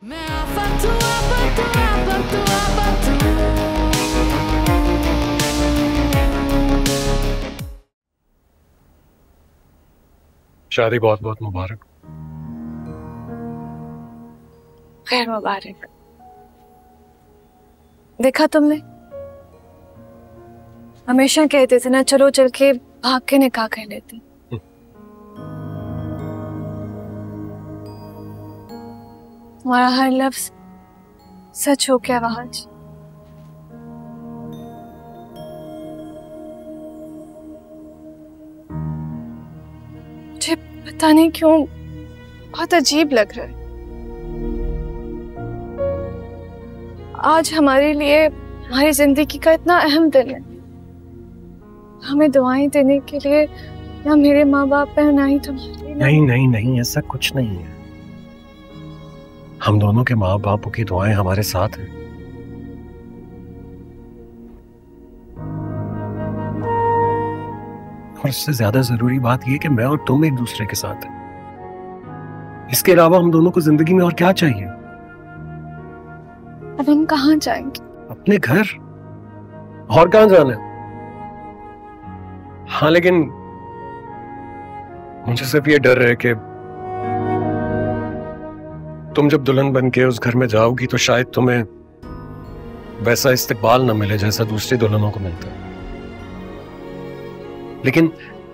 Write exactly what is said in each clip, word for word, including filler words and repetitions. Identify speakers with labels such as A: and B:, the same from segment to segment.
A: मैं आफत हूँ, आफत हूँ, आफत हूँ, आफत हूँ।
B: शादी बहुत बहुत मुबारक।
C: खैर मुबारक। देखा तुमने, हमेशा कहते थे ना, चलो चल के भाग के निकाह कर लेते। तुम्हारा हर लफ्ज सच हो क्या वहाज? मुझे पता नहीं क्यों बहुत अजीब लग रहा है। आज हमारे लिए, हमारी जिंदगी का इतना अहम दिन है। हमें दुआएं देने के लिए ना मेरे माँ बाप है, ना ही तुम्हारे।
B: नहीं नहीं नहीं, ऐसा कुछ नहीं है। हम दोनों के माँ बापों की दुआएं हमारे साथ हैं। और इससे ज्यादा जरूरी बात यह कि मैं और तुम एक दूसरे के साथ हैं। इसके अलावा हम दोनों को जिंदगी में और क्या चाहिए?
C: अब हम कहाँ जाएंगे?
B: अपने घर। और कहाँ जाना है? हाँ, लेकिन मुझे सिर्फ ये डर है कि तुम जब दुल्हन बन के उस घर में जाओगी तो शायद तुम्हें वैसा इस्तकबाल न मिले जैसा दूसरी दुल्हनों को मिलता है। लेकिन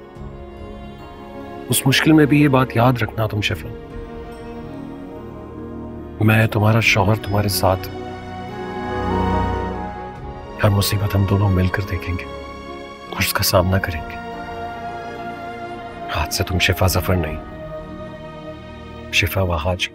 B: उस मुश्किल में भी ये बात याद रखना तुम शिफा, मैं तुम्हारा शौहर तुम्हारे साथ। हर मुसीबत हम दोनों मिलकर देखेंगे और उसका सामना करेंगे। आज से तुम शिफा जफर नहीं, शिफा वहाज।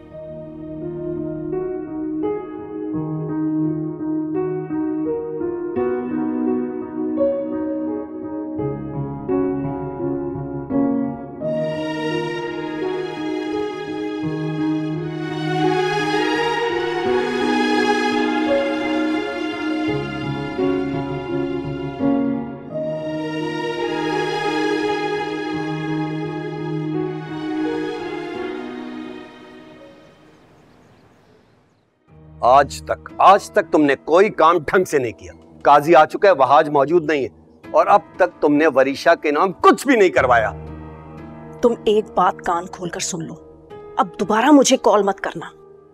D: आज तक आज तक तुमने कोई काम ढंग से नहीं किया। काजी आ चुका है, वहाज मौजूद नहीं है, और अब तक तुमने वरीशा के नाम कुछ भी नहीं करवाया।
E: तुम एक बात कान खोलकर सुन लो, अब दोबारा मुझे कॉल मत करना।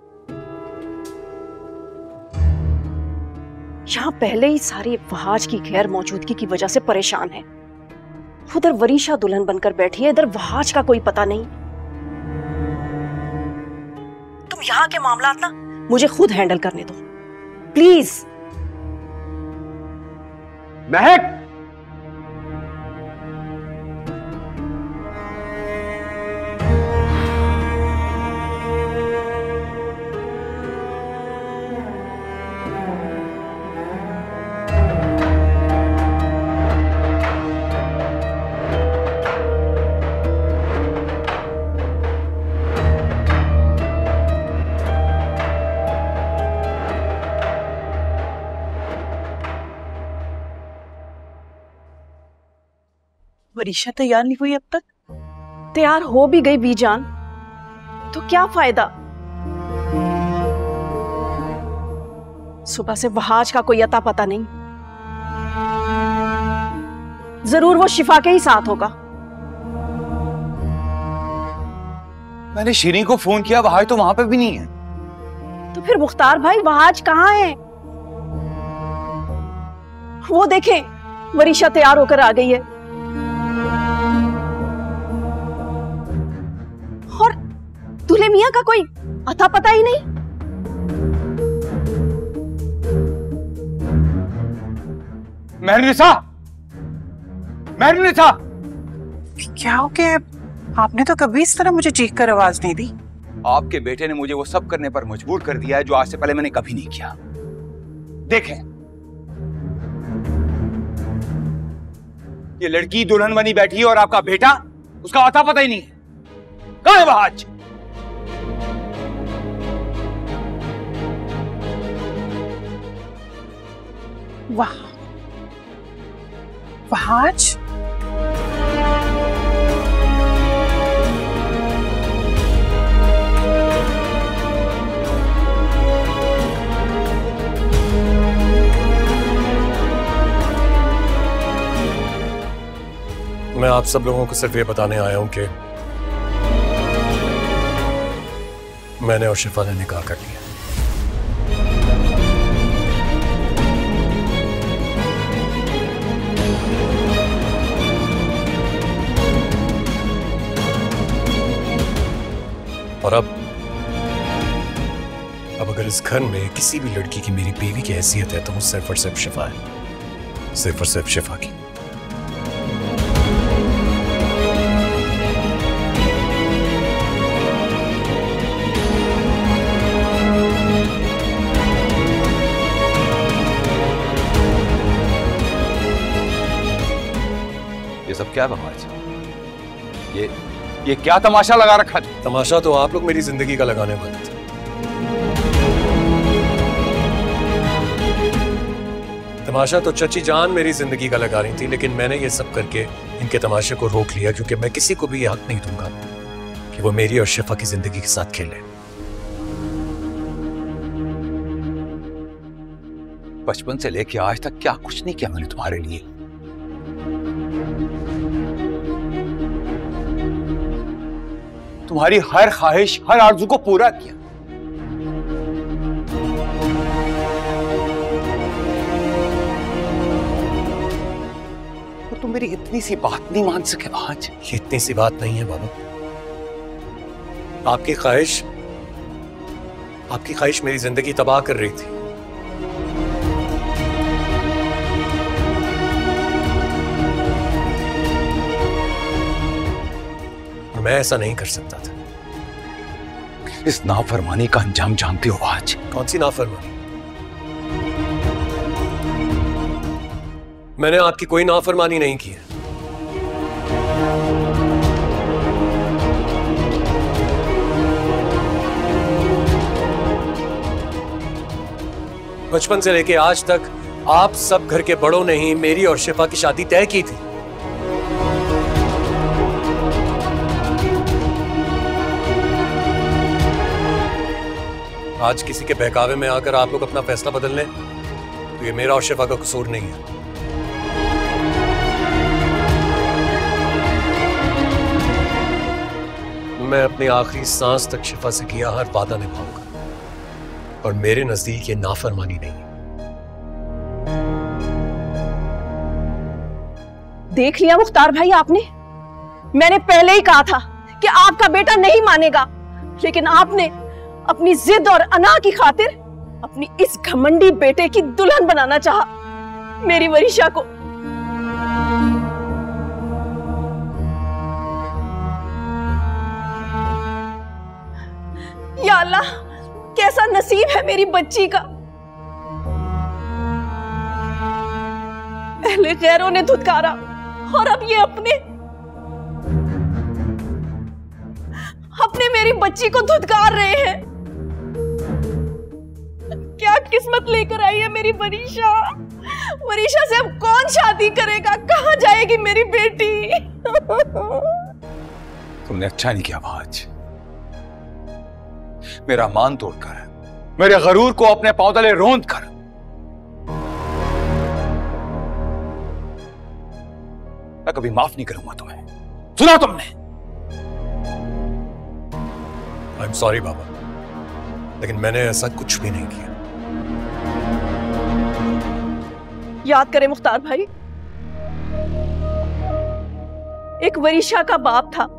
E: यहां पहले ही सारी वहाज की गैर मौजूदगी की वजह से परेशान है। उधर वरीशा दुल्हन बनकर बैठी है, इधर वहाज का कोई पता नहीं। तुम यहां के मामलात ना मुझे खुद हैंडल करने दो प्लीज।
D: महक,
E: वरीशा तैयार नहीं हुई अब तक? तैयार हो भी गई बीजान तो क्या फायदा? सुबह से वहाज का कोई अता पता नहीं। जरूर वो शिफा के ही साथ होगा।
F: मैंने शीरी को फोन किया, वहाज तो वहां पे भी नहीं है।
E: तो फिर मुख्तार भाई वहाज कहाँ है? वो देखें, वरीशा तैयार होकर आ गई है। और दूल्हे मियां का कोई अता पता ही नहीं।
F: महरुनिसा, महरुनिसा,
G: क्या हो गया? आपने तो कभी इस तरह मुझे चीख कर आवाज नहीं दी।
F: आपके बेटे ने मुझे वो सब करने पर मजबूर कर दिया है जो आज से पहले मैंने कभी नहीं किया। देखें, ये लड़की दुल्हन बनी बैठी है और आपका बेटा, उसका अता पता ही नहीं है। कहाँ है वहाज?
G: वाह, वहाज?
B: मैं आप सब लोगों को सिर्फ ये बताने आया हूं कि मैंने और शिफा ने निकाह कर लिया। और अब अब अगर इस घर में किसी भी लड़की की मेरी बीवी की हैसियत है तो वो सिर्फ और सिर्फ शिफा है, सिर्फ और सिर्फ शिफा की।
F: ये सब क्या बकवास है? ये ये क्या तमाशा लगा रखा था?
B: तमाशा तो आप लोग मेरी जिंदगी का लगाने वाले थे। तमाशा तो चची जान मेरी जिंदगी का लगा रही थी, लेकिन मैंने ये सब करके इनके तमाशे को रोक लिया, क्योंकि मैं किसी को भी ये हक नहीं दूंगा कि वो मेरी और शिफा की जिंदगी के साथ खेले।
F: बचपन से लेके आज तक क्या कुछ नहीं किया मैंने तुम्हारे लिए। तुम्हारी हर ख्वाहिश, हर आरज़ू को पूरा किया। तो तुम मेरी इतनी सी बात नहीं मान सके आज?
B: ये इतनी सी बात नहीं है बाबा। आपकी ख्वाहिश आपकी ख्वाहिश मेरी जिंदगी तबाह कर रही थी। मैं ऐसा नहीं कर सकता था।
F: इस नाफरमानी का अंजाम जानते हो आज?
B: कौन सी नाफरमानी? मैंने आपकी कोई नाफरमानी नहीं की है। बचपन से लेके आज तक आप सब घर के बड़ों ने ही मेरी और शिफा की शादी तय की थी। आज किसी के बहकावे में आकर आप लोग अपना फैसला बदल लें तो ये मेरा और शिफा का कसूर नहीं है। मैं अपनी आखिरी सांस तक शिफा से किया हर वादा निभाऊंगा, और मेरे नजदीक ये नाफरमानी नहीं है।
E: देख लिया मुख्तार भाई आपने? मैंने पहले ही कहा था कि आपका बेटा नहीं मानेगा, लेकिन आपने अपनी जिद और अना की खातिर अपनी इस घमंडी बेटे की दुल्हन बनाना चाहा मेरी वरीशा को। या अल्लाह, कैसा नसीब है मेरी बच्ची का। पहले गैरों ने धुतकारा और अब ये अपने अपने मेरी बच्ची को धुतकार रहे हैं। क्या किस्मत लेकर आई है मेरी वरीशा। वरीशा से अब कौन शादी करेगा? कहां जाएगी मेरी बेटी?
F: तुमने अच्छा नहीं किया आज। मेरा मान तोड़कर, मेरे गरूर को अपने पांव तले रोंद कर मैं कभी माफ नहीं करूंगा तुम्हें। सुना तुमने?
B: आई एम सॉरी बाबा, लेकिन मैंने ऐसा कुछ भी नहीं किया।
E: याद करें मुख्तार भाई, एक वरीशा का बाप था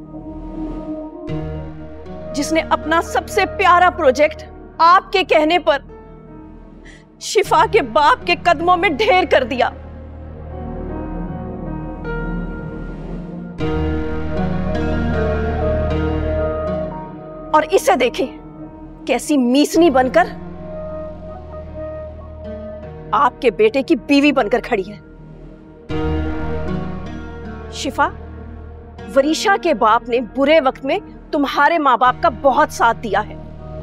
E: जिसने अपना सबसे प्यारा प्रोजेक्ट आपके कहने पर शिफा के बाप के कदमों में ढेर कर दिया। और इसे देखें कैसी मीसनी बनकर आपके बेटे की बीवी बनकर खड़ी है। शिफा, वरीशा के बाप ने बुरे वक्त में तुम्हारे माँ बाप का बहुत साथ दिया है,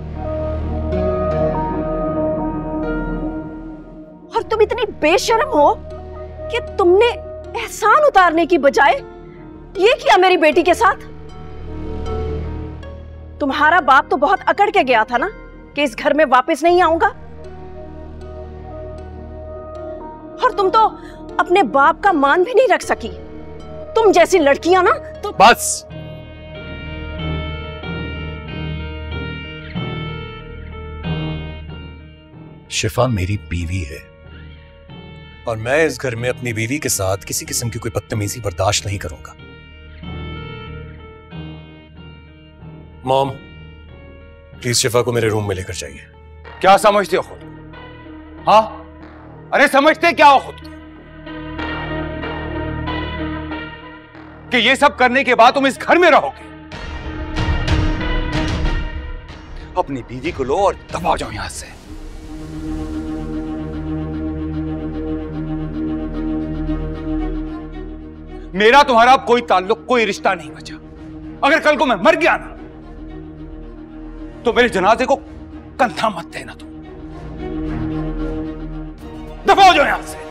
E: और तुम इतनी बेशर्म हो कि तुमने एहसान उतारने की बजाय ये किया मेरी बेटी के साथ। तुम्हारा बाप तो बहुत अकड़ के गया था ना कि इस घर में वापस नहीं आऊंगा, और तुम तो अपने बाप का मान भी नहीं रख सकी। तुम जैसी लड़कियां ना तो
B: बस। शिफा मेरी बीवी है और मैं इस घर में अपनी बीवी के साथ किसी किस्म की कोई बदतमीजी बर्दाश्त नहीं करूंगा। मॉम, प्लीज शिफा को मेरे रूम में लेकर जाइए।
F: क्या समझते हो खुद? हाँ, अरे समझते क्या हो खुद कि ये सब करने के बाद तुम इस घर में रहोगे? अपनी बीवी को लो और दबा जाओ यहां से। मेरा तुम्हारा कोई ताल्लुक, कोई रिश्ता नहीं बचा। अगर कल को मैं मर गया ना तो मेरे जनाजे को कंधा मत देना तुम। दबा जाओ यहां से।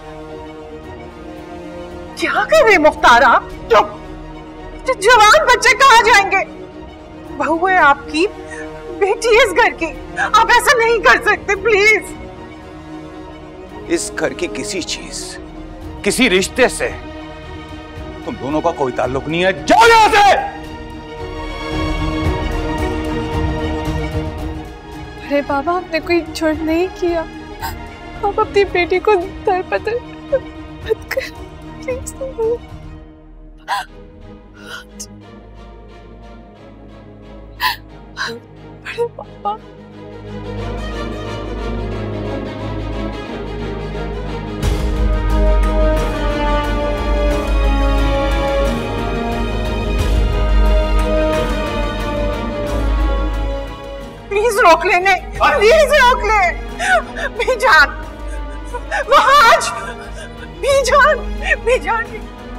G: क्या कर रहे मुख्तार आप? चुप। जवान बच्चे कहाँ जाएंगे? बहू है आपकी, बेटी है इस घर की, आप ऐसा नहीं कर सकते प्लीज।
F: इस घर की किसी चीज, किसी रिश्ते से तुम दोनों का कोई ताल्लुक नहीं है। जाओ यहां से।
C: अरे बाबा, आपने कोई जुर्म नहीं किया। आप अपनी बेटी को दरपदर मत कर प्लीज। अरे पापा,
G: प्लीज रोक लेने, प्लीज रोक ले। बीजान, महाज, बीजान, बीजान।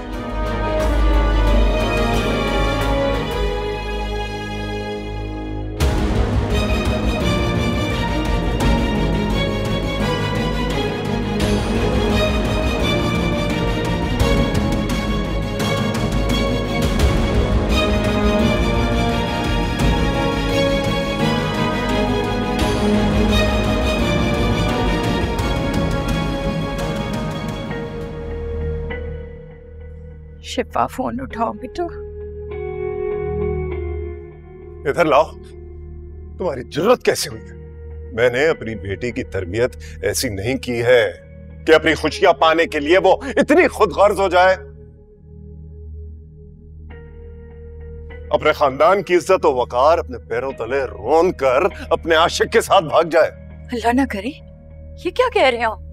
C: शिफा, फोन उठाओ बेटा।
H: इधर लाओ। तुम्हारी जरूरत कैसे हुई? मैंने अपनी बेटी की तरबियत ऐसी नहीं की है कि अपनी खुशियां पाने के लिए वो इतनी खुदगर्ज हो जाए। अपने खानदान की इज्जत और वकार अपने पैरों तले रोन कर अपने आशिक के साथ भाग जाए।
I: अल्लाह ना करे, ये क्या कह रहे हो?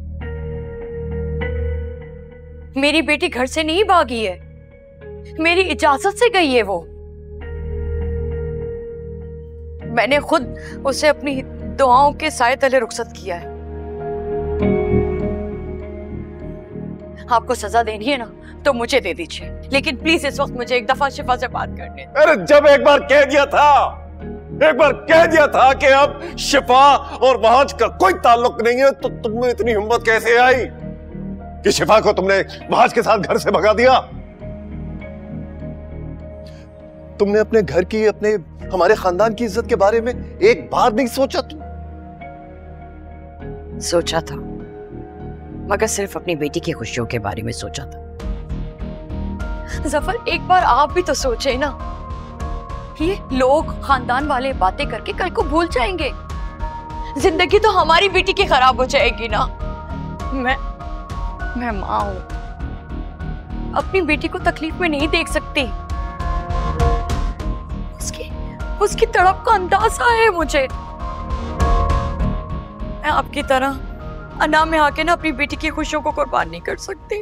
I: मेरी बेटी घर से नहीं भागी है, मेरी इजाजत से गई है वो। मैंने खुद उसे अपनी दुआओं के साए तले रुखसत किया है। आपको सजा देनी है ना तो मुझे दे दीजिए, लेकिन प्लीज इस वक्त मुझे एक दफा शिफा से बात करने।
H: अरे जब एक बार कह दिया था, एक बार कह दिया था कि अब शिफा और महाज का कोई ताल्लुक नहीं है, तो तुम में इतनी हिम्मत कैसे आई कि शिफा को तुमने महाज के साथ घर से भगा दिया? तुमने अपने घर की, अपने हमारे खानदान की इज्जत के बारे में एक बार नहीं सोचा? तुम
I: सोचा था, मगर सिर्फ अपनी बेटी की खुशियों के बारे में सोचा था। जफर, एक बार आप भी तो सोचे ना, ये लोग खानदान वाले बातें करके कल को भूल जाएंगे। जिंदगी तो हमारी बेटी की खराब हो जाएगी ना। मैं मैं माँ हूं, अपनी बेटी को तकलीफ में नहीं देख सकती। उसकी उसकी तड़प का अंदाजा है मुझे। मैं आपकी तरह अना में आके ना अपनी बेटी की खुशियों को कुर्बान नहीं कर सकती।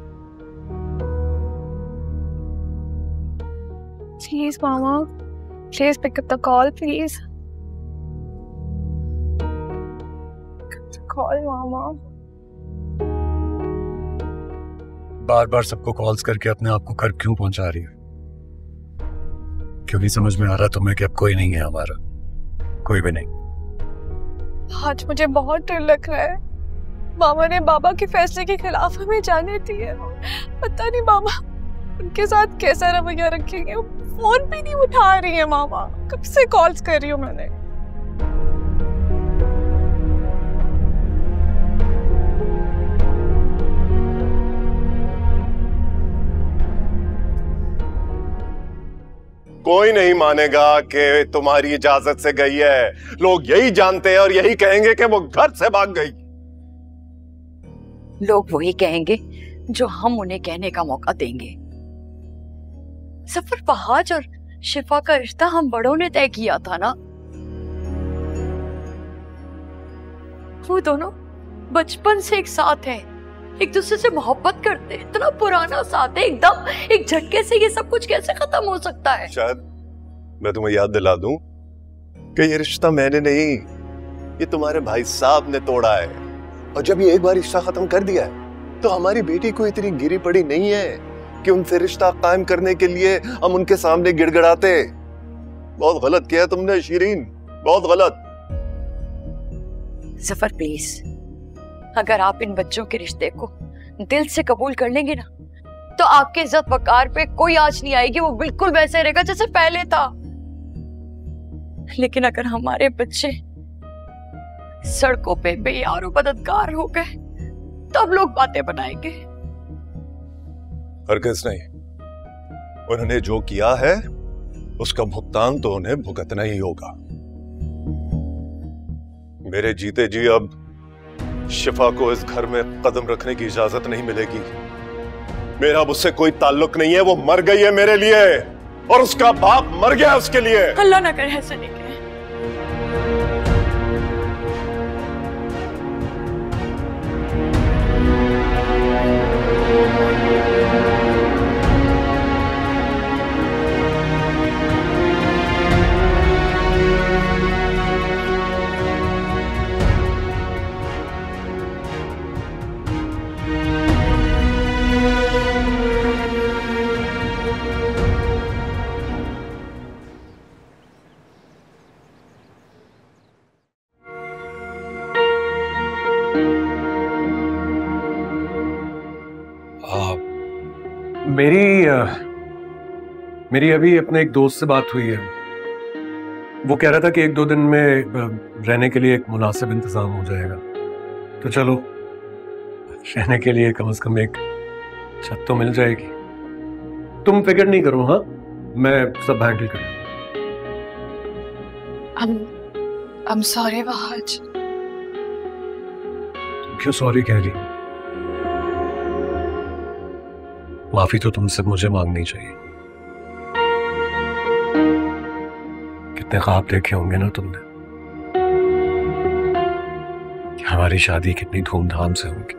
C: प्लीज मामा, please pick up the call please. Call मामा।
B: बार बार सबको कॉल्स करके अपने आप को कर क्यों पहुंचा रही है? क्यों नहीं समझ में आ रहा तुम्हें कि अब कोई नहीं है हमारा, कोई भी नहीं।
C: आज मुझे बहुत डर लग रहा है। मामा ने बाबा के फैसले के खिलाफ हमें जाने दिया। पता नहीं मामा उनके साथ कैसा रवैया रखेंगे। फोन भी नहीं उठा रही है मामा, कब से कॉल्स कर रही हूँ मैंने।
H: कोई नहीं मानेगा कि तुम्हारी इजाजत से गई है। लोग यही जानते हैं और यही कहेंगे कि वो घर से भाग गई।
I: लोग वही कहेंगे जो हम उन्हें कहने का मौका देंगे। सफर फहाज और शिफा का रिश्ता हम बड़ों ने तय किया था ना। वो दोनों बचपन से एक साथ हैं, एक दूसरे से मोहब्बत करते हैं, इतना पुराना साथ है, एकदम एक झटके से ये सब कुछ कैसे खत्म हो सकता है?
H: शायद मैं तुम्हें याद दिला दूं कि ये रिश्ता मैंने नहीं, ये तुम्हारे भाई साहब ने तोड़ा है। और जब ये एक बार रिश्ता खत्म कर दिया है तो हमारी बेटी को इतनी गिरी पड़ी नहीं है कि उनसे रिश्ता कायम करने के लिए हम उनके सामने गिड़गिड़ाते। बहुत गलत किया तुमने शिरीन, बहुत गलत।
I: सफर प्लीज, अगर आप इन बच्चों के रिश्ते को दिल से कबूल कर लेंगे ना तो आपके इज्जत वकार पे कोई आंच नहीं आएगी, वो बिल्कुल वैसे रहेगा जैसे पहले था। लेकिन अगर हमारे बच्चे सड़कों पे बेयारो बददगार हो गए तो अब लोग बातें बनाएंगे।
H: हरगिज़ नहीं, उन्होंने जो किया है उसका भुगतान तो उन्हें भुगतना ही होगा। मेरे जीते जी अब शिफा को इस घर में कदम रखने की इजाजत नहीं मिलेगी। मेरा उससे कोई ताल्लुक नहीं है, वो मर गई है मेरे लिए और उसका बाप मर गया उसके लिए।
I: अल्लाह ना करे ऐसे नहीं कहे।
B: मेरी मेरी अभी अपने एक दोस्त से बात हुई है। वो कह रहा था कि एक दो दिन में रहने के लिए एक मुनासिब इंतजाम हो जाएगा। तो चलो, रहने के लिए कम से कम एक छत तो मिल जाएगी। तुम फिक्र नहीं करो, हाँ, मैं सब हैंडल करूँ।
C: I'm, I'm sorry Wahaj.
B: क्यों सॉरी कह रही? माफी तो तुमसे मुझे मांगनी चाहिए। कितने ख्वाब देखे होंगे ना तुमने कि हमारी शादी कितनी धूमधाम से होगी।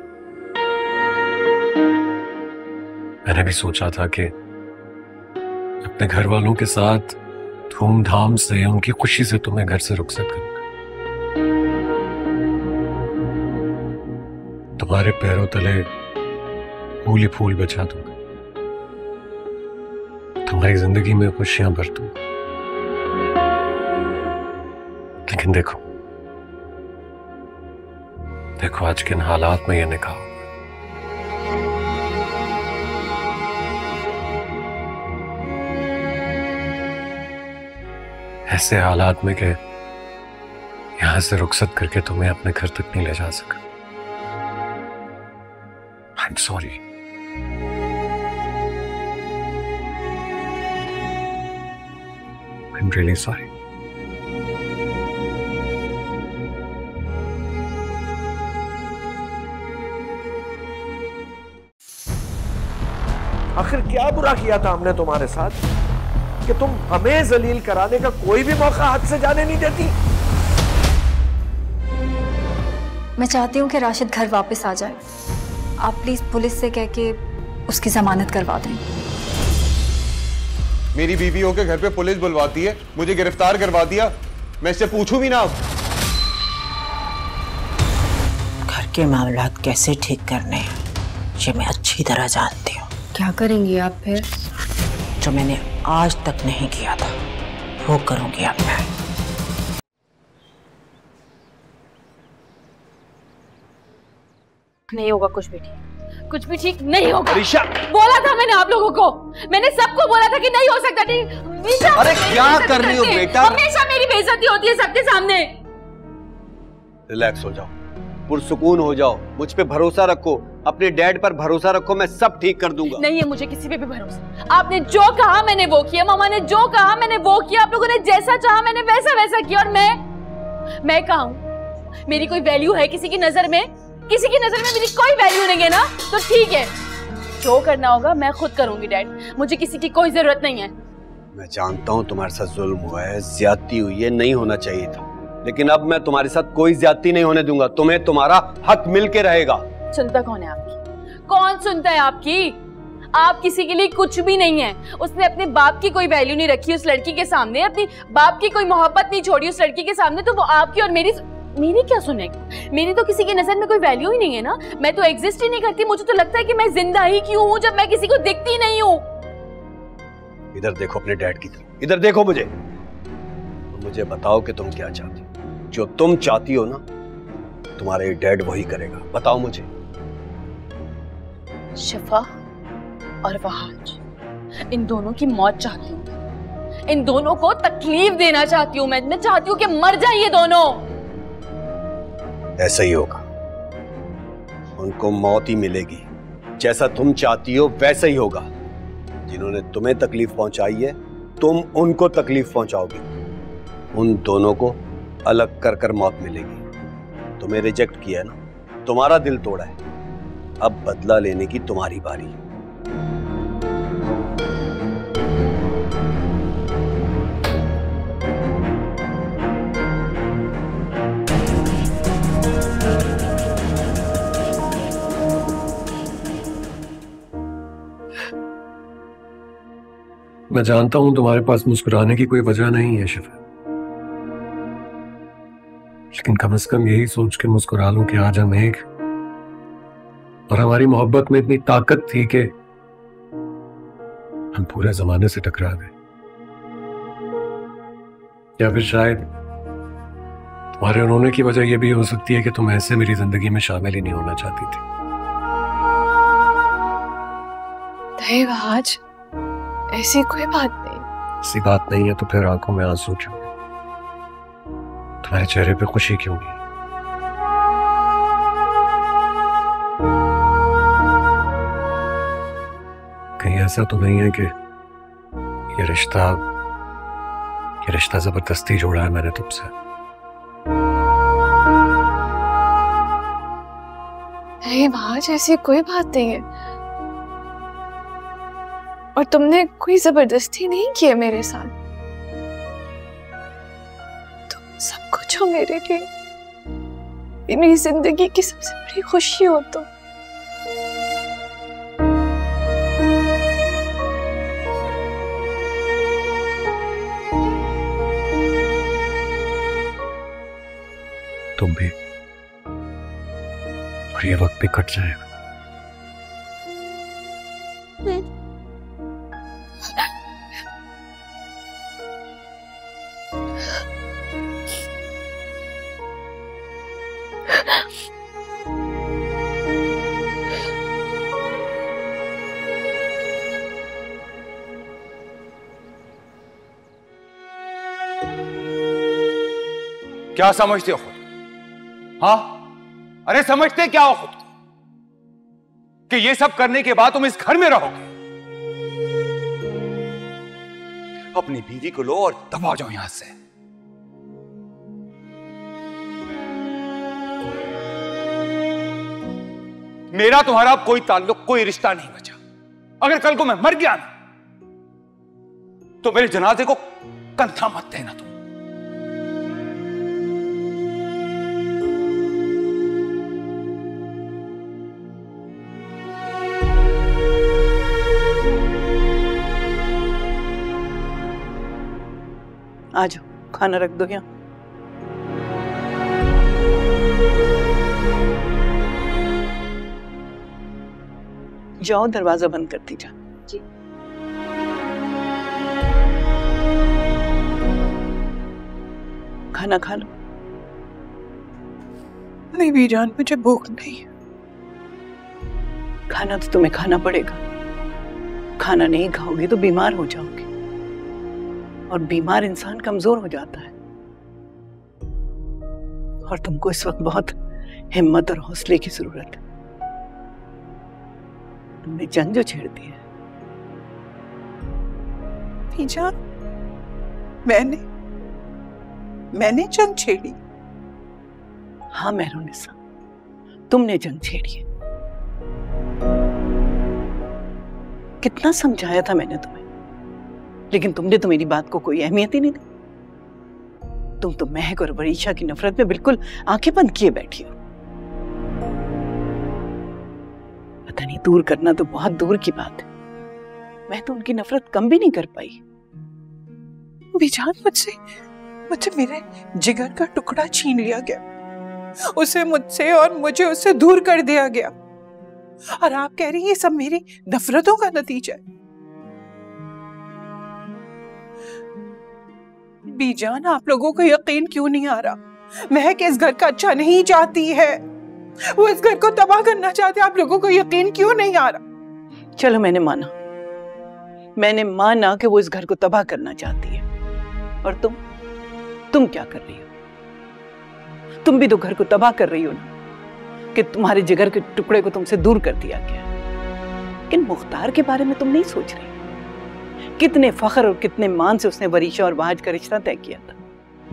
B: मैंने भी सोचा था कि अपने घर वालों के साथ धूमधाम से, उनकी खुशी से तुम्हें घर से रुखसत करूंगा। तुम्हारे पैरों तले फूल ही फूल बचा दूंगा, तुम्हारी जिंदगी में खुशियां भर दूंगा। लेकिन देखो देखो आज के इन हालात में ये निकाह हो। ऐसे हालात में के यहां से रुखसत करके तुम्हें अपने घर तक नहीं ले जा सका। I am sorry. I am really sorry.
J: आखिर क्या बुरा किया था हमने तुम्हारे साथ कि तुम हमें जलील कराने का कोई भी मौका हाथ से जाने नहीं देती?
K: मैं चाहती हूँ कि राशिद घर वापस आ जाए। आप प्लीज पुलिस से कह के उसकी जमानत करवा दें।
F: मेरी बीवी होके घर पे पुलिस बुलवाती है, मुझे गिरफ्तार करवा दिया, मैं इससे पूछूं भी ना।
G: घर के मामलात कैसे ठीक करने हैं ये मैं अच्छी तरह जानती हूँ।
K: क्या करेंगी आप फिर?
G: जो मैंने आज तक नहीं किया था वो करूंगी अब मैं।
L: नहीं होगा कुछ भी ठीक, कुछ भी ठीक नहीं होगा।
J: अरीशा,
L: बोला था मैंने आप लोगों को, मैंने सबको बोला था कि नहीं हो सकता। ठीक,
D: अरे क्या कर रही हो बेटा?
L: हमेशा मेरी बेइज्जती होती है सबके सामने।
H: रिलैक्स हो जाओ,
D: पुरसुकून हो जाओ, मुझ पे भरोसा रखो, अपने डैड पर भरोसा रखो, मैं सब ठीक कर दूंगा।
L: नहीं है मुझे किसी पे भी भरोसा। आपने जो कहा मैंने वो किया, मामा ने जो कहा मैंने वो किया, आप लोगों ने जैसा चाहा मैंने वैसा वैसा किया। और मैं मैं कहा हूं, मेरी कोई वैल्यू है किसी की नजर में? किसी की नजर में मेरी कोई वैल्यू नहीं है ना, तो ठीक है, जो करना होगा मैं खुद करूंगी डैड, मुझे किसी की कोई जरूरत नहीं है।
D: मैं जानता हूँ तुम्हारे साथ जुल्म हुआ है, ज्यादती हुई है, नहीं होना चाहिए था, लेकिन अब मैं तुम्हारे साथ कोई ज्यादती नहीं होने दूंगा। तुम्हें तुम्हारा हक मिल के रहेगा।
L: सुनता कौन है आपकी? कौन सुनता है आपकी? आप किसी के लिए कुछ भी नहीं है। उसने अपने बाप की कोई वैल्यू नहीं रखी उस लड़की के सामने, अपनी बाप की कोई मोहब्बत नहीं छोड़ी उस लड़की के सामने, तो वो आपकी और मेरी मेरी क्या सुनेगी? मेरी तो किसी की नजर में कोई वैल्यू ही नहीं है ना, मैं तो एग्जिस्ट ही नहीं करती। मुझे तो लगता है कि मैं जिंदा ही क्यों हूँ जब मैं किसी को दिखती नहीं हूँ।
D: इधर देखो अपने डैड की तरफ, इधर देखो मुझे, मुझे बताओ कि तुम क्या चाहती हो। जो तुम चाहती हो ना, तुम्हारे डैड वही करेगा। बताओ मुझे।
L: शिफा और वहाज, इन दोनों की मौत चाहती हूँ, इन दोनों को तकलीफ देना चाहती हूँ। मैं मैं चाहती हूँ कि मर जाए ये दोनों।
D: ऐसा ही होगा, उनको मौत ही मिलेगी, जैसा तुम चाहती हो वैसा ही होगा। जिन्होंने तुम्हें तकलीफ पहुंचाई है, तुम उनको तकलीफ पहुंचाओगे। उन दोनों को अलग कर कर मौत मिलेगी। तुम्हें रिजेक्ट किया है ना, तुम्हारा दिल तोड़ा है, अब बदला लेने की तुम्हारी बारी।
B: मैं जानता हूं तुम्हारे पास मुस्कुराने की कोई वजह नहीं है शिफा, लेकिन कम से कम यही सोच के मुस्कुरा लो कि आज हम एक, और हमारी मोहब्बत में इतनी ताकत थी कि हम पूरे जमाने से टकरा गए। या फिर शायद तुम्हारे रोने की वजह यह भी हो सकती है कि तुम ऐसे मेरी जिंदगी में शामिल ही नहीं होना चाहती थी।
C: आज ऐसी कोई बात नहीं।
B: ऐसी बात नहीं है तो फिर आंखों में आंसू क्यों? तुम्हारे चेहरे पे खुशी क्यों नहीं? कहीं ऐसा तो नहीं है कि ये रिश्ता ये रिश्ता जबरदस्ती जोड़ा है मैंने तुमसे?
C: नहीं भाज, ऐसी कोई बात नहीं है, और तुमने कोई जबरदस्ती नहीं की है मेरे साथ। तुम सब कुछ हो मेरे लिए, मेरी जिंदगी की सबसे बड़ी खुशी हो तुम।
B: तुम भी, और ये वक्त भी कट जाएगा।
F: क्या समझते हो खुद? हाँ, अरे समझते क्या हो खुद को कि ये सब करने के बाद तुम इस घर में रहोगे? अपनी बीवी को लो और दबा जाओ यहां से। मेरा तुम्हारा कोई ताल्लुक, कोई रिश्ता नहीं बचा। अगर कल को मैं मर गया ना, तो मेरे जनाजे को कंधा मत देना तुम।
M: आ जाओ, खाना रख दो यहाँ। जाओ, दरवाजा बंद करती जा। जी। खाना खा लो।
G: नहीं बीजान, मुझे भूख नहीं है।
M: खाना तो तुम्हें खाना पड़ेगा। खाना नहीं खाओगे तो बीमार हो जाओगे, और बीमार इंसान कमजोर हो जाता है। और तुमको इस वक्त बहुत हिम्मत और हौसले की जरूरत है। तुमने जंग जो छेड़ दी है।
G: बीजान, मैंने मैंने जंग छेड़ी?
M: हाँ मेहरुनिसा, तुमने जंग छेड़ी है। कितना समझाया था मैंने तुम्हें, लेकिन तुमने तो मेरी बात को कोई अहमियत ही नहीं दी। तुम तो महक और वरीशा की नफरत में बिल्कुल आंखें बंद किए बैठी हो। पता नहीं, दूर करना तो बहुत दूर की बात है, मैं तो उनकी नफरत कम भी नहीं कर पाई।
G: बीजान, मुझसे मुझसे मेरे जिगर का टुकड़ा छीन लिया गया, उसे मुझसे और मुझे उससे दूर कर दिया गया, और आप कह रही हैं ये सब मेरी नफरतों का नतीजा है। बीजान, आप लोगों को यकीन क्यों नहीं आ रहा? महक इस घर का अच्छा नहीं चाहती है, वो इस घर को तबाह करना चाहती है। आप लोगों को यकीन क्यों नहीं आ रहा?
M: चलो, मैंने माना मैंने माना कि वो इस घर को तबाह करना चाहती है, और तुम तुम क्या कर रही हो? तुम भी तो घर को तबाह कर रही हो ना, कि तुम्हारे जिगर के टुकड़े को तुमसे दूर कर दिया गया। लेकिन मुख्तार के बारे में तुम नहीं सोच रही। कितने फख्र और कितने मान से उसने वरीशा और वहाज का रिश्ता तय किया था।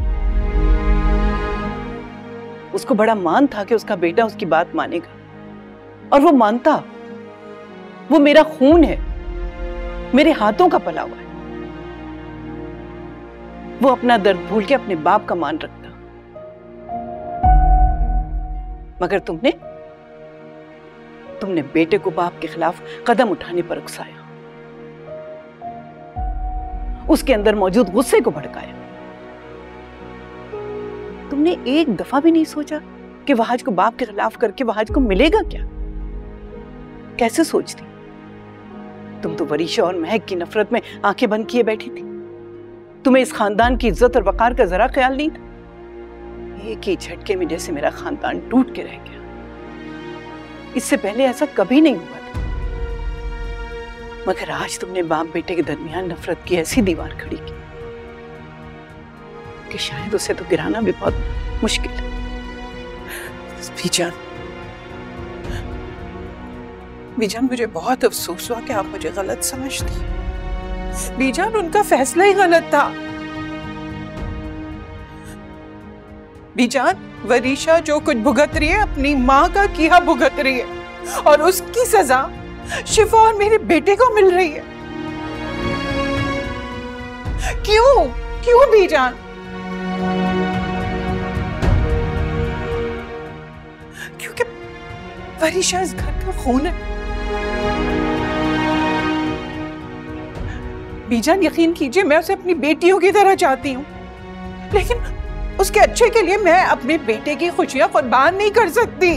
M: उसको बड़ा मान था कि उसका बेटा उसकी बात मानेगा, और वो मानता। वो मेरा खून है, मेरे हाथों का पला हुआ है। वो अपना दर्द भूल के अपने बाप का मान रखता। मगर तुमने तुमने बेटे को बाप के खिलाफ कदम उठाने पर उकसाया, उसके अंदर मौजूद गुस्से को भड़काया। तुमने एक दफा भी नहीं सोचा कि वहाज को बाप के खिलाफ करके वहाज को मिलेगा क्या? कैसे सोचती? तुम तो वरीशा और महक की नफरत में आंखें बंद किए बैठी थी। तुम्हें इस खानदान की इज्जत और वकार का जरा ख्याल नहीं था। एक ही झटके में जैसे मेरा खानदान टूट के रह गया। इससे पहले ऐसा कभी नहीं हुआ था, मगर आज तुमने बाप बेटे के दरमियान नफरत की ऐसी दीवार खड़ी की कि शायद उसे तो गिराना भी बहुत मुश्किल है।
G: बीजान, बीजान, मुझे बहुत अफसोस हुआ कि आप मुझे गलत समझती। बीजान, उनका फैसला ही गलत था। बीजान, वरीशा जो कुछ भुगत रही है अपनी माँ का किया भुगत रही है, और उसकी सजा शिफा और मेरे बेटे को मिल रही है। क्यों क्यों बीजान? क्योंकि वरीशा इस घर का खून है। बीजान, यकीन कीजिए, मैं उसे अपनी बेटियों की तरह चाहती हूँ, लेकिन उसके अच्छे के लिए मैं अपने बेटे की खुशियां कुर्बान नहीं कर सकती।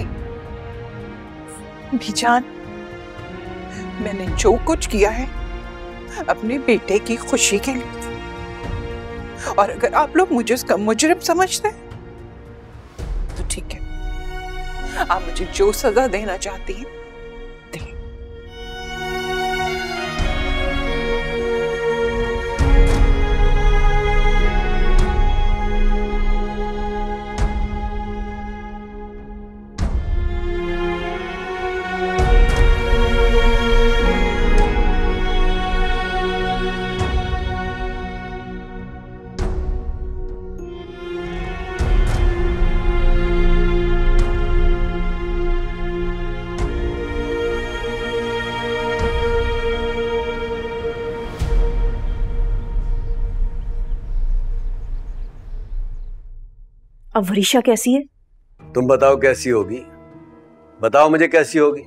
G: बीजान, मैंने जो कुछ किया है अपने बेटे की खुशी के लिए, और अगर आप लोग मुझे उसका मुजरिम समझते हैं तो ठीक है, आप मुझे जो सजा देना चाहती हैं दें।
E: अब वरीशा कैसी है?
D: तुम बताओ कैसी होगी? बताओ मुझे कैसी होगी?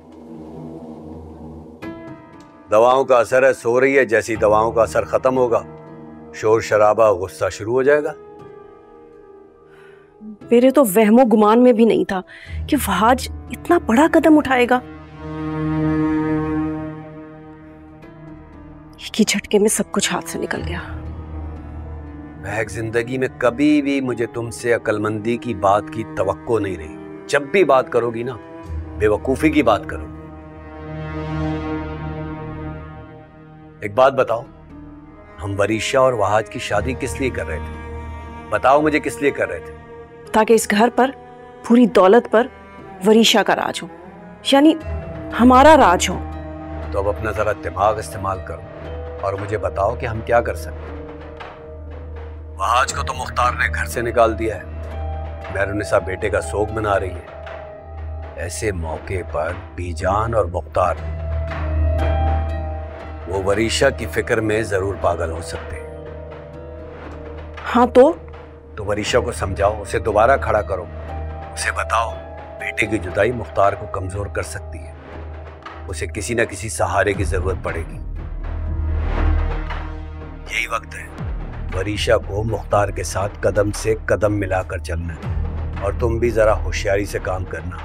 D: दवाओं का असर है, सो रही है। जैसी दवाओं का असर खत्म होगा, शोर शराबा गुस्सा शुरू हो जाएगा।
E: मेरे तो वहमो गुमान में भी नहीं था कि वहाज इतना बड़ा कदम उठाएगा। एक ही झटके में सब कुछ हाथ से निकल गया।
D: महक, जिंदगी में कभी भी मुझे तुमसे अक्लमंदी की बात की तवक्को नहीं रही। जब भी बात करोगी ना, बेवकूफी की बात करो। एक बात बताओ, हम वरीशा और वहाज की शादी किस लिए कर रहे थे? बताओ मुझे, किस लिए कर रहे थे?
E: ताकि इस घर पर पूरी दौलत पर वरीशा का राज हो, यानी हमारा राज हो।
D: तो अब अपना जरा दिमाग इस्तेमाल करो और मुझे बताओ कि हम क्या कर सकते हैं। वहाज को तो मुख्तार ने घर से निकाल दिया है, मेहरुनिसा बेटे का शोक मना रही है। ऐसे मौके पर बीजान और मुख्तार वो वरीशा की फिक्र में जरूर पागल हो सकते हैं।
E: हाँ तो
D: तो वरीशा को समझाओ, उसे दोबारा खड़ा करो, उसे बताओ बेटे की जुदाई मुख्तार को कमजोर कर सकती है, उसे किसी ना किसी सहारे की जरूरत पड़ेगी। यही वक्त है वरीशा को मुख्तार के साथ कदम से कदम मिलाकर चलना है, और तुम भी जरा होशियारी से काम करना।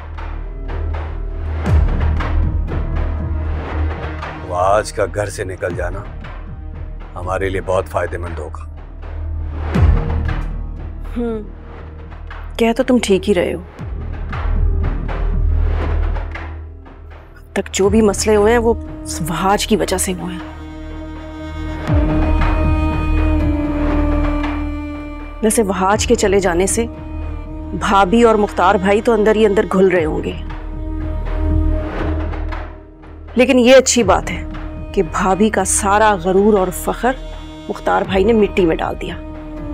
D: वो आज का घर से निकल जाना हमारे लिए बहुत फायदेमंद होगा।
E: हम्म, कह तो तुम ठीक ही रहे हो। अब तक जो भी मसले हुए हैं वो वहाज की वजह से हुए हैं। वैसे वहाज के चले जाने से भाभी और मुख्तार भाई तो अंदर ही अंदर घुल रहे होंगे, लेकिन ये अच्छी बात है कि भाभी का सारा गरूर और फख्र मुख्तार भाई ने मिट्टी में डाल दिया।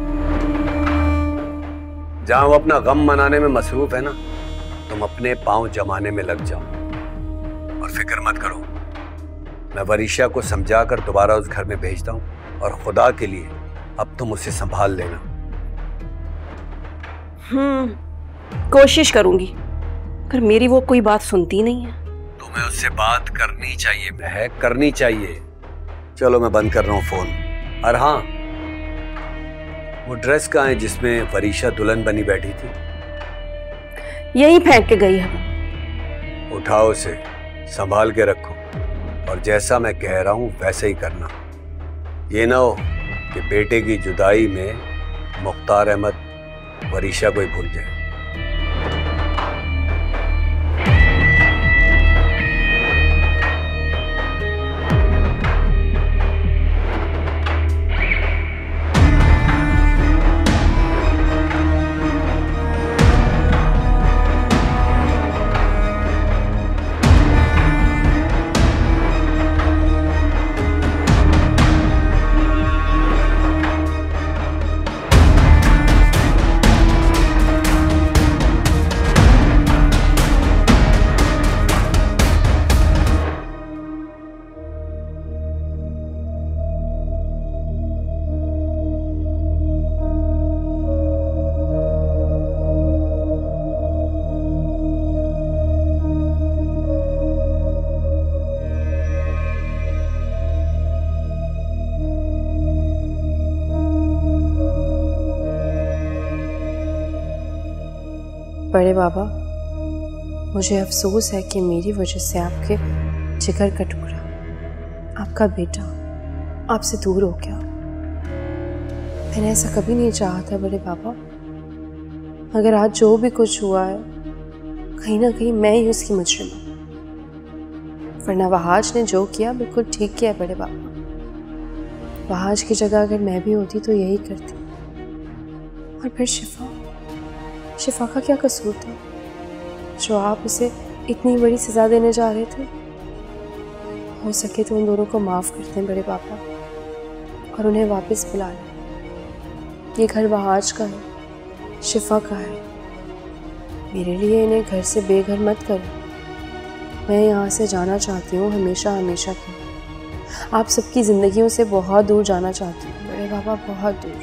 D: जहां वो अपना गम मनाने में मसरूफ है ना, तुम अपने पांव जमाने में लग जाओ और फिक्र मत करो। मैं वरीशा को समझाकर दोबारा उस घर में भेजता हूं, और खुदा के लिए अब तुम उसे संभाल लेना।
E: हम्म, कोशिश करूंगी, पर मेरी वो कोई बात सुनती नहीं है।
D: तुम्हें उससे बात करनी चाहिए महक, करनी चाहिए। चलो मैं बंद कर रहा हूँ फोन। और हाँ, वो ड्रेस कहाँ है जिसमें वरीशा दुल्हन बनी बैठी थी?
E: यही फेंक के गई है।
D: उठाओ उसे, संभाल के रखो, और जैसा मैं कह रहा हूं वैसे ही करना। ये ना हो कि बेटे की जुदाई में मुख्तार अहमद वरीशा को ही भूल जाए।
N: बड़े बाबा, मुझे अफसोस है कि मेरी वजह से आपके जिगर का टुकड़ा, आपका बेटा, आपसे दूर हो गया। मैंने ऐसा कभी नहीं चाहा था बड़े बाबा, मगर आज जो भी कुछ हुआ है कहीं ना कहीं मैं ही उसकी मुजरिम हूँ। वरना वहाज ने जो किया बिल्कुल ठीक किया बड़े बाबा। वहाज की जगह अगर मैं भी होती तो यही करती। और फिर शिफा, शिफा का क्या कसूर था जो आप उसे इतनी बड़ी सजा देने जा रहे थे? हो सके तो उन दोनों को माफ कर दें बड़े पापा, और उन्हें वापस बुला लें। ये घर वहाज का है, शिफा का है। मेरे लिए इन्हें घर से बेघर मत करो। मैं यहाँ से जाना चाहती हूँ हमेशा हमेशा के। आप सबकी जिंदगियों से बहुत दूर जाना चाहती हूँ बड़े पापा, बहुत दूर।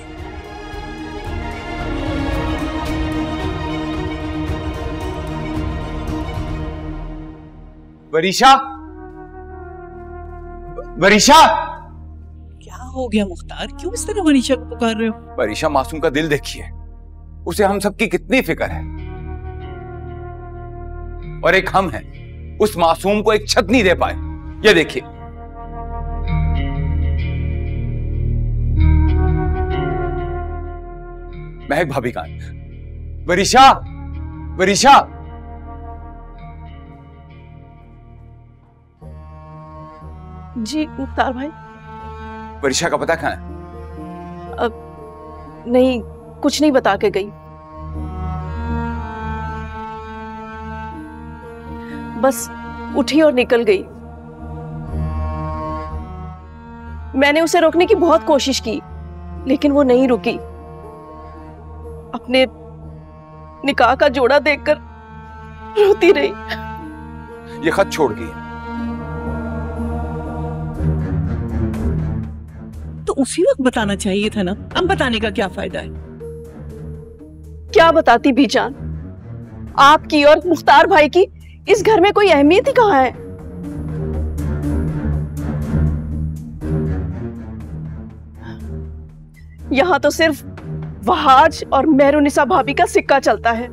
F: वरीशा, वरीशा,
M: क्या हो गया मुख्तार? क्यों इस तरह वरीशा को पुकार रहे हो?
F: वरीशा मासूम का दिल देखिए, उसे हम सबकी कितनी फिक्र है, और एक हम हैं, उस मासूम को एक छत नहीं दे पाए। ये देखिए, महक भाभी कहां है? वरीशा, वरीशा,
E: जी मुख्तार भाई।
F: वरीशा का पता कहां है?
E: अब नहीं, कुछ नहीं बता के गई। बस उठी और निकल गई। मैंने उसे रोकने की बहुत कोशिश की, लेकिन वो नहीं रुकी। अपने निकाह का जोड़ा देखकर रोती रही।
F: ये खत छोड़ गई
M: तो उसी वक्त बताना चाहिए था ना, अब बताने का क्या फायदा है?
E: क्या बताती बीजान, आपकी और मुख्तार भाई की इस घर में कोई अहमियत ही कहाँ है? यहाँ तो सिर्फ वहाज और मेहरुनिसा भाभी का सिक्का चलता है।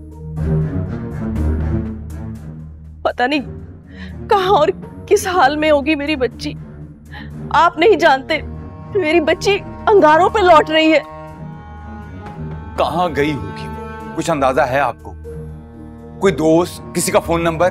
E: पता नहीं कहाँ और किस हाल में होगी मेरी बच्ची। आप नहीं जानते, मेरी बच्ची अंगारों पे लौट रही है।
F: कहाँ गई होगी? कुछ अंदाजा है आपको? कोई दोस्त, किसी का फोन नंबर?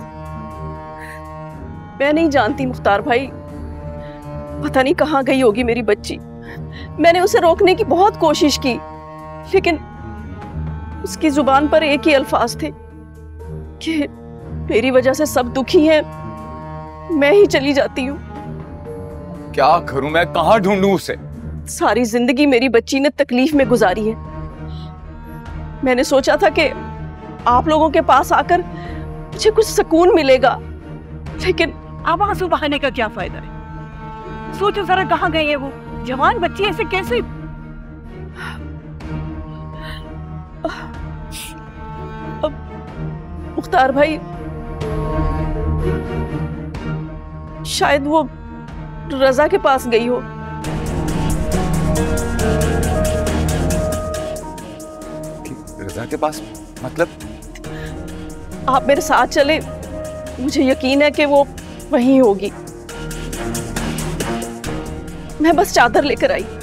E: मैं नहीं जानती मुख्तार भाई, पता नहीं कहाँ गई होगी मेरी बच्ची। मैंने उसे रोकने की बहुत कोशिश की, लेकिन उसकी जुबान पर एक ही अल्फाज थे कि मेरी वजह से सब दुखी हैं, मैं ही चली जाती हूँ।
F: क्या करूं मैं? कहाँ ढूंढूं उसे?
E: सारी जिंदगी मेरी बच्ची ने तकलीफ में गुजारी है। मैंने सोचा था कि आप लोगों के पास आकर मुझे कुछ सुकून मिलेगा, लेकिन
M: अब आंसू बहाने का क्या फायदा है? सोचो जरा, कहाँ गई है वो जवान बच्ची, ऐसे कैसे?
E: अब मुख्तार भाई, शायद वो रजा के पास गई हो।
F: रजा के पास? मतलब?
E: आप मेरे साथ चले, मुझे यकीन है कि वो वहीं होगी। मैं बस चादर लेकर आई।